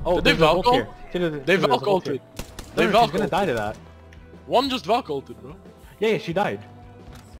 Oh, Did they there's a ult valkult? here. They There's a ult valkulted. here. They No, she's gonna valkulted. die to that. One just valkulted, bro. Yeah, she died.